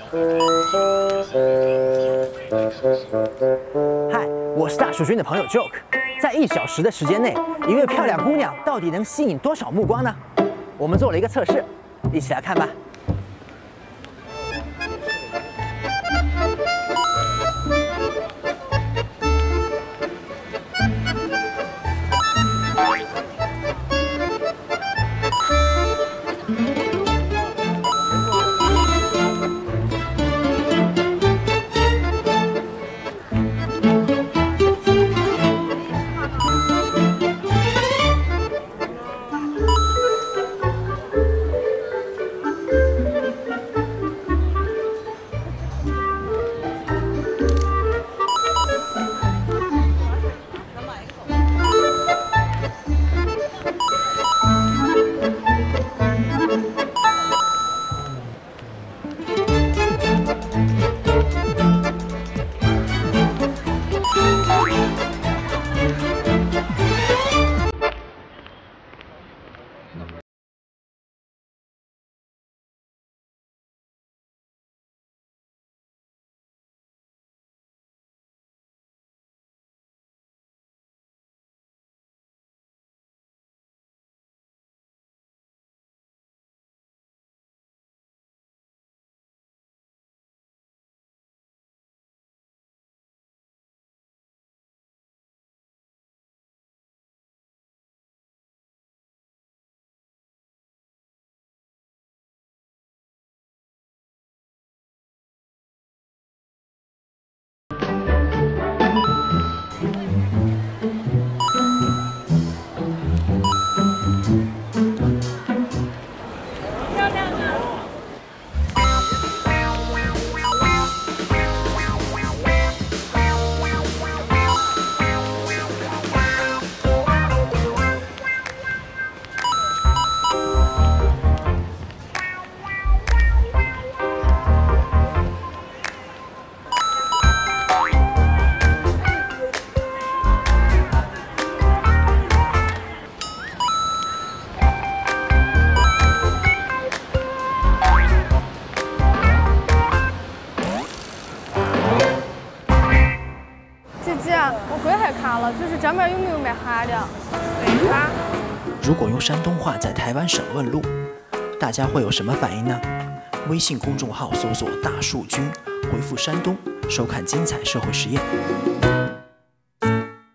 嗨，我是大树君的朋友 Joke。在1小时的时间内，一位漂亮姑娘到底能吸引多少目光呢？我们做了一个测试，一起来看吧。 我回来看了，就是这边有没有卖哈的？没哈。 如果用山东话在台湾省问路，大家会有什么反应呢？微信公众号搜索“大树君”，回复“山东”，收看精彩社会实验。